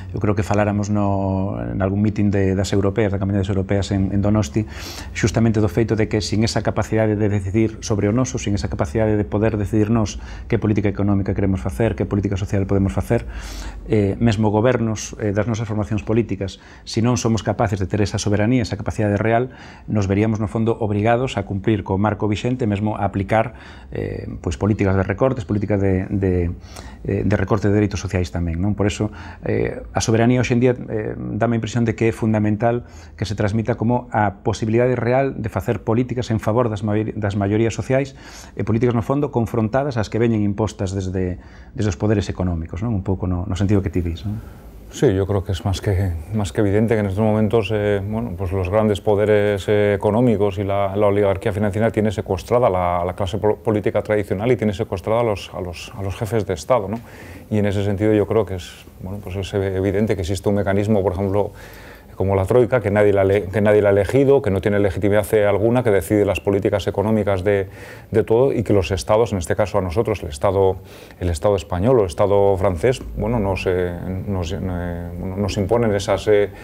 eu creo que faláramos en algún mitin das europeas, da campaña das europeas en Donosti, xustamente do feito de que sin esa capacidade de decidir sobre o noso, sin esa capacidade de poder decidirnos que política económica queremos facer, que política social podemos facer, mesmo gobernos das nosas formacións políticas, se non somos capaces de ter esa soberanía, esa capacidade real, nos veríamos no fondo obrigados a cumprir co marco vixente, mesmo a aplicar pois políticas de recortes, políticas de recorte de dereitos sociais tamén, non? Por eso, a soberanía hoxe en día dá a impresión de que é fundamental que se transmita como a posibilidade real de facer políticas en favor das maiorías sociais e políticas no fondo confrontadas ás que veñen impostas desde os poderes económicos, non? Un pouco no sentido que ti dis, non? Sí, yo creo que es más que evidente que en estos momentos bueno, pues los grandes poderes económicos y la oligarquía financiera tiene secuestrada a la clase política tradicional y tiene secuestrada a los jefes de Estado, ¿no? Y en ese sentido yo creo que bueno, pues es evidente que existe un mecanismo, por ejemplo, como la Troika, que nadie la ha elegido, que no tiene legitimidad alguna, que decide las políticas económicas de todo, y que los estados, en este caso a nosotros, el Estado español o el Estado francés, bueno, nos imponen esas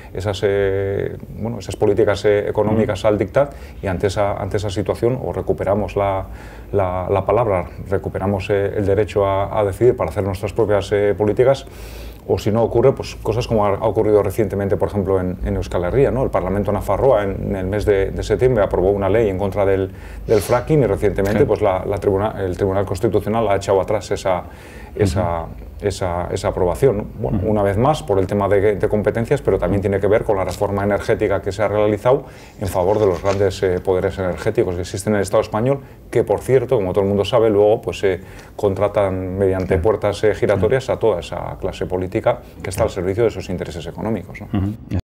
políticas económicas al dictat, y ante esa situación o recuperamos la palabra, recuperamos el derecho a decidir para hacer nuestras propias políticas, o si no ocurre, pues cosas como ha ocurrido recientemente, por ejemplo, en Euskal Herria, ¿no? El Parlamento Nafarroa en el mes de septiembre aprobó una ley en contra del fracking, y recientemente sí, pues el Tribunal Constitucional ha echado atrás esa aprobación, ¿no? Bueno, una vez más por el tema de competencias, pero también tiene que ver con la reforma energética que se ha realizado en favor de los grandes poderes energéticos que existen en el Estado español, que por cierto, como todo el mundo sabe, luego pues contratan mediante puertas giratorias a toda esa clase política que está al servicio de sus intereses económicos, ¿no?